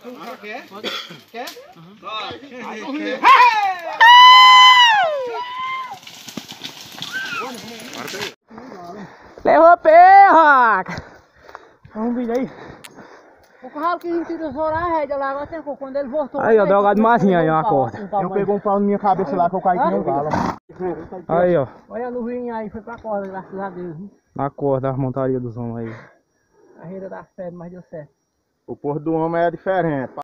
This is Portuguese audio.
Quer? Quer? Levou perra! Vamos um vídeo aí. O carro que tirou a rédea lá, agora tem quando ele voltou. Aí, ó, drogado mazinha aí, uma corda. Eu pegou um pau na minha cabeça lá que eu caí que nem um galo. Aí, ó. Olha a luvinha aí, foi pra corda, graças a Deus. Na corda, a montaria dos homens aí. A rede da febre, mas deu certo. O porto do homem é diferente.